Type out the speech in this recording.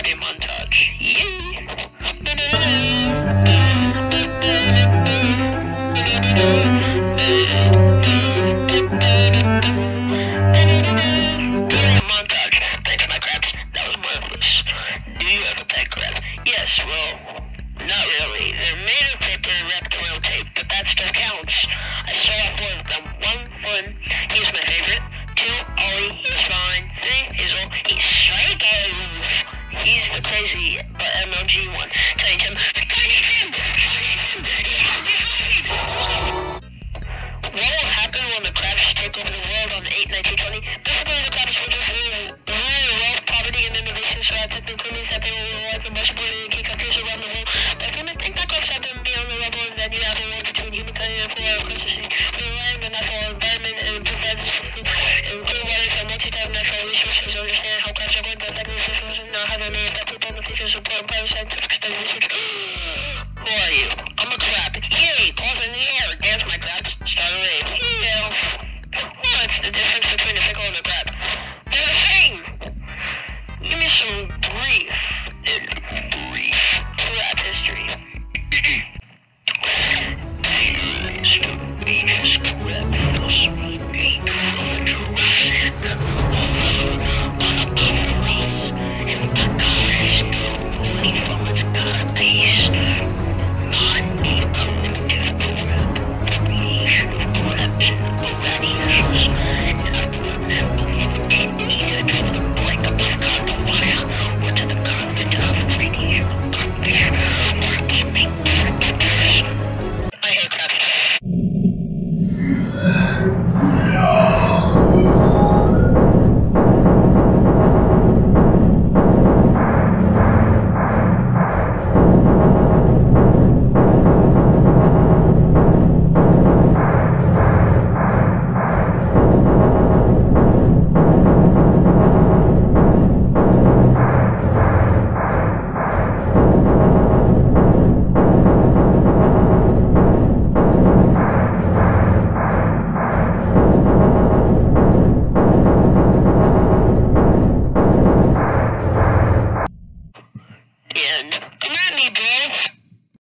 party montage. Yay! Montage. Thanks, my craps. That was worthless. Do you have a pet crab? Yes, well, not really. They're made of paper wrapped around tape, but that still counts. I start off with them. 1, Flynn. He's my favorite. 2, Ollie. He's fine. 3, Hazel. He's psycho. He's the crazy but MLG one. Telling him, what will happen when the crabs take over the world on 8/19/20? Basically, the crabs will just rule wealth, poverty, and innovation, so that technically means that they will rule the most important key countries around the world. But if you think that crabs have them be on the level, then you have a war between humankind and political crisis, relying the natural environment and improve waters and multi-type natural resources. Understand how crabs are going to affect the systems and how they may affect people in the future, support private scientific